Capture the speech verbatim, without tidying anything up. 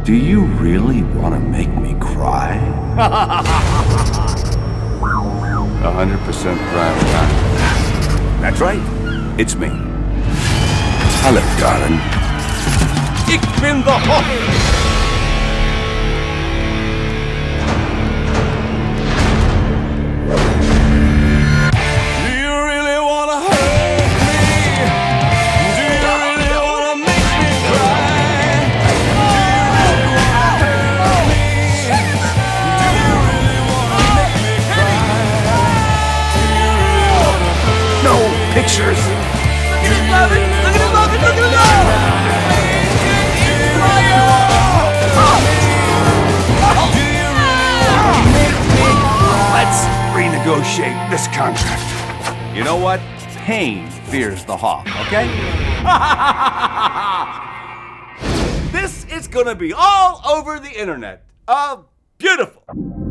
Do you really want to make me cry? A hundred percent prime time. That's right. It's me. Hello, darling. Ich bin the Hoff. Pictures. Look at him love it! Look at him love it! Look at him love it! Let's renegotiate this contract. You know what? Pain fears the Hoff, okay? This is gonna be all over the internet. Uh, beautiful.